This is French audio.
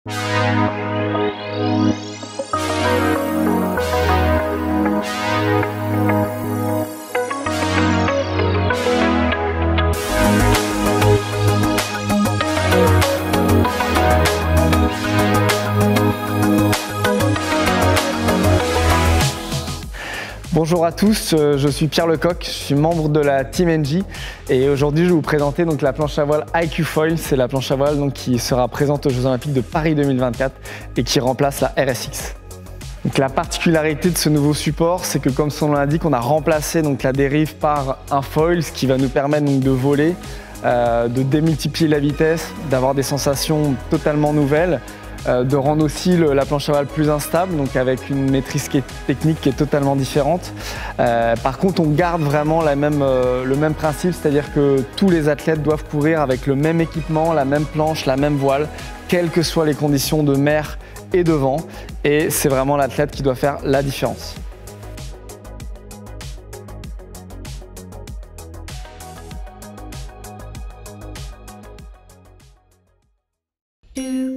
Bonjour à tous, je suis Pierre Lecoq, je suis membre de la Team NG et aujourd'hui je vais vous présenter donc, la planche à voile IQ Foil. C'est la planche à voile donc, qui sera présente aux Jeux Olympiques de Paris 2024 et qui remplace la RSX. Donc, la particularité de ce nouveau support, c'est que comme son nom l'indique, on a remplacé donc, la dérive par un foil, ce qui va nous permettre donc, de voler, de démultiplier la vitesse, d'avoir des sensations totalement nouvelles. De rendre aussi la planche à voile plus instable, donc avec une maîtrise technique qui est totalement différente. Par contre, on garde vraiment le même principe, c'est-à-dire que tous les athlètes doivent courir avec le même équipement, la même planche, la même voile, quelles que soient les conditions de mer et de vent. Et c'est vraiment l'athlète qui doit faire la différence. Do